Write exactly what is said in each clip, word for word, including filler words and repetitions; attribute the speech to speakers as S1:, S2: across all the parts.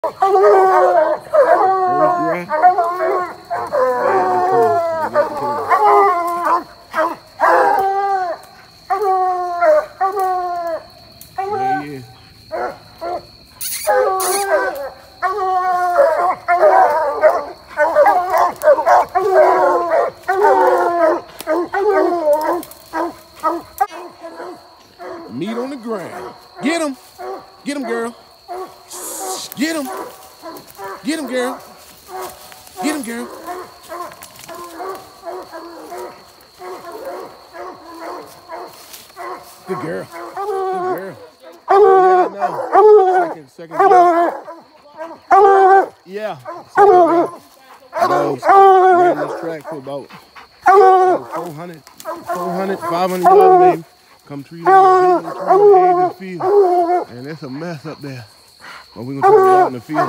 S1: Meat on the ground. Get him. Get him, girl. Get him. Get him, girl. Get him, girl. Good girl. Good girl. Yeah, no. Second, second job. Yeah. Second job. Dogs ran this track for about four hundred, four hundred, five hundred yards maybe. Come trees in the field. And it's a mess up there. But we're going to try to get out in the field.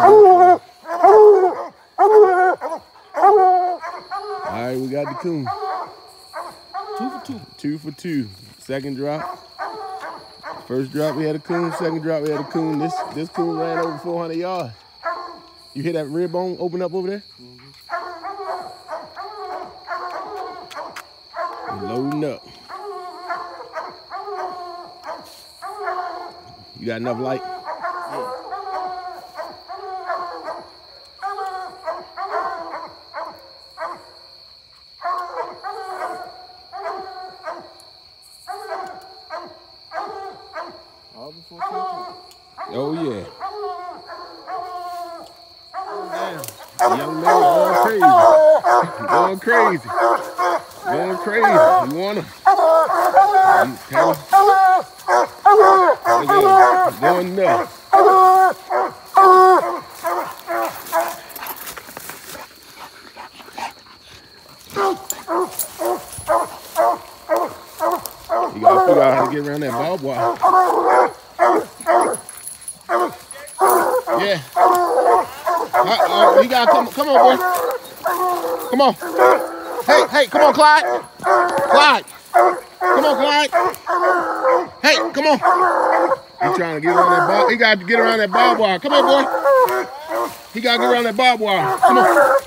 S1: All right, we got the coon. Two for two. Two for two. Second drop. First drop, we had a coon. Second drop, we had a coon. This this coon ran over four hundred yards. You hear that rib bone open up over there? Mm-hmm. Loading up. You got enough light? Yeah. Oh yeah. Oh, young man going crazy. Going crazy. Going crazy. You want him? You kind of going nuts. You gotta figure out how to get around that barbed wire. Yeah. Uh, uh, you gotta come, come on, boy. Come on. Hey, hey, come on, Clyde. Clyde. Come on, Clyde. Hey, come on. He's trying to get around that bar. He got to get around that barbed wire. Come on, boy. He got to get around that barbed wire. Come on.